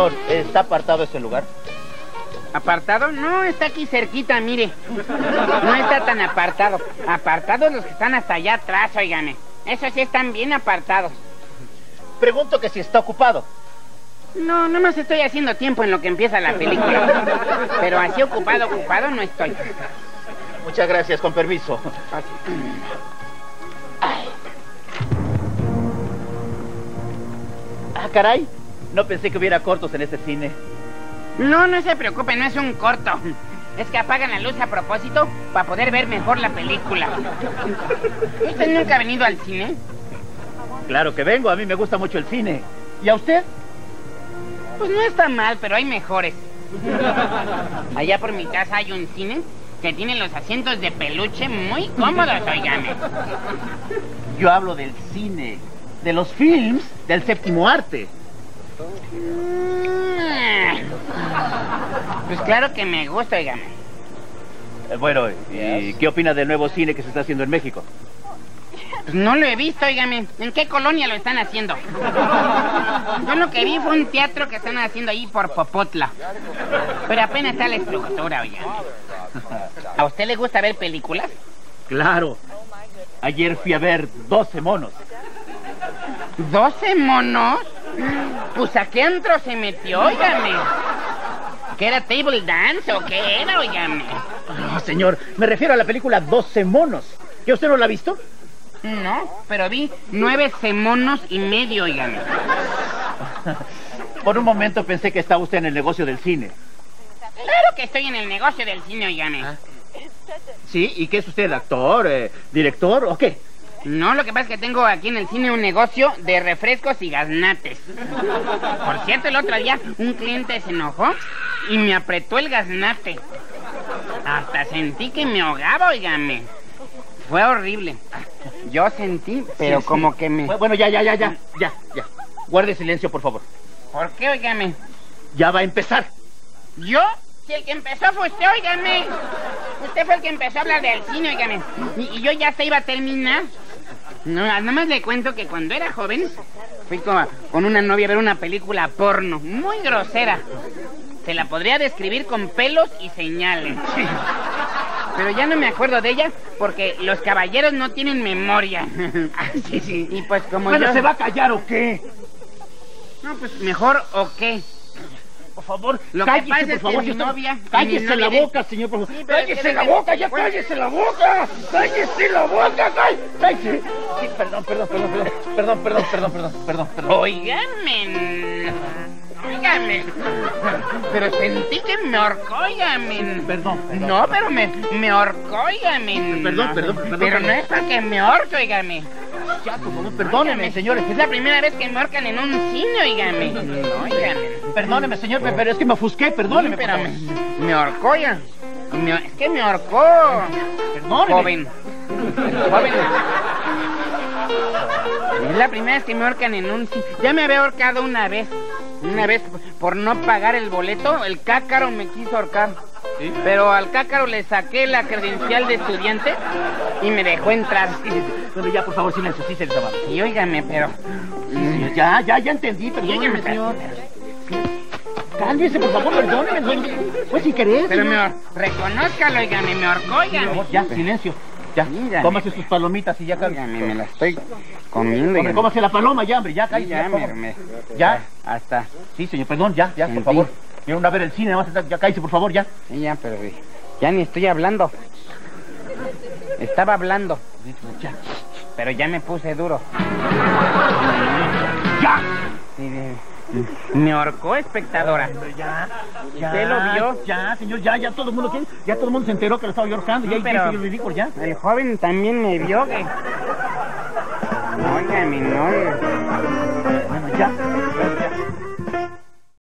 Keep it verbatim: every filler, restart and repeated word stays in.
Perdón, ¿está apartado este lugar? ¿Apartado? No, está aquí cerquita, mire. No está tan apartado. Apartados los que están hasta allá atrás, óigame. Esos sí están bien apartados. Pregunto que si está ocupado. No, nomás estoy haciendo tiempo en lo que empieza la película. Pero así ocupado, ocupado no estoy. Muchas gracias, con permiso. Ay. Ah, caray. No pensé que hubiera cortos en este cine. No, no se preocupe, no es un corto. Es que apagan la luz a propósito para poder ver mejor la película. ¿Usted nunca ha venido al cine? Claro que vengo, a mí me gusta mucho el cine. ¿Y a usted? Pues no está mal, pero hay mejores. Allá por mi casa hay un cine que tiene los asientos de peluche muy cómodos, óigame. Yo hablo del cine, de los films del séptimo arte. Pues claro que me gusta, óigame. Eh, bueno, ¿y qué opina del nuevo cine que se está haciendo en México? Pues no lo he visto, óigame. ¿En qué colonia lo están haciendo? Yo lo que vi fue un teatro que están haciendo ahí por Popotla. Pero apenas está la estructura, óigame. ¿A usted le gusta ver películas? Claro. Ayer fui a ver doce monos. ¿Doce monos? Pues ¿a qué antro se metió, óigame? ¿Qué era table dance o qué era, óigame? No, señor, me refiero a la película doce monos. ¿Que usted no la ha visto? No, pero vi nueve semonos y medio, óigame. Por un momento pensé que estaba usted en el negocio del cine. Claro que estoy en el negocio del cine, óigame. ¿Ah? Sí, ¿y qué es usted, actor, eh, director o qué? No, lo que pasa es que tengo aquí en el cine un negocio de refrescos y gaznates. Por cierto, el otro día un cliente se enojó y me apretó el gaznate. Hasta sentí que me ahogaba, óigame. Fue horrible. Yo sentí, pero sí, como sí. que me... Bueno, ya, ya, ya, ya, ya, ya. Guarde silencio, por favor. ¿Por qué, óigame? Ya va a empezar. ¿Yo? Si el que empezó fue usted, óigame. Usted fue el que empezó a hablar del cine, óigame. Y, y yo ya se iba a terminar. No, nada más le cuento que cuando era joven fui con, con una novia a ver una película porno muy grosera. Se la podría describir con pelos y señales. Pero ya no me acuerdo de ella porque los caballeros no tienen memoria. Sí, sí. Y pues como bueno, yo... ¿se va a callar o qué? No, pues mejor o qué. Por favor, lo cállese, que pasa por es favor. que mi novia... Cállese mi la novia boca, señor, por favor. Sí, ¡Cállese es la que... boca! ¡Ya cállese la boca! ¡Cállese la boca! ¡Cállese! Sí, perdón, perdón, perdón, perdón. Perdón, perdón, perdón, perdón, perdón, perdón. Óigame... Óigame, pero sentí que me ahorcó, óigame. Perdón, perdón. No, pero me, me ahorcó, óigame. Perdón, perdón, perdón. Pero no es para que me ahorque, óigame. Ya, por favor, perdóneme, señores. Es la primera vez que me ahorcan en un cine, óigame. Óigame. Perdóneme, señor, pero es que me ofusqué, perdóneme. Sí, pero me, me ahorcó ya. Me, es que me ahorcó. Perdóneme. Joven. Joven. Es la primera vez que me ahorcan en un cine. Ya me había ahorcado una vez. Una vez, por no pagar el boleto, el cácaro me quiso ahorcar. ¿Sí? Pero al cácaro le saqué la credencial de estudiante y me dejó entrar. Bueno, ya, por favor, silencio, sí se les va. Y óigame, pero... Sí, señor, ya, ya, ya entendí, perdóneme, señor. Cállese, por favor, perdóneme. Pues si querés. Pero me reconózcalo, óigame, me ahorcó, óigame. Ya, silencio. Ya, cómase sus palomitas y ya cállese. Óigame, me la estoy comiendo. Hombre, cómase la paloma ya, hombre, ya, cállese. Ya, ya, me, me, ya. Hasta. Sí, señor, perdón, ya, ya, por favor. Vieron a ver el cine, nada más, ya cállese, por favor, ya. Sí, ya, pero ya ni estoy hablando. Estaba hablando. Ya. Pero ya me puse duro. ¡Ya! Sí, me ahorcó, espectadora. Ya, ya. ¿Usted lo vio? Ya, señor, ya, ya todo el mundo, ya todo el mundo se enteró que lo estaba yo ahorcando. Sí, ya, pero ya, ridículo, ya. El joven también me vio que... Óigame, no. Bueno, ya.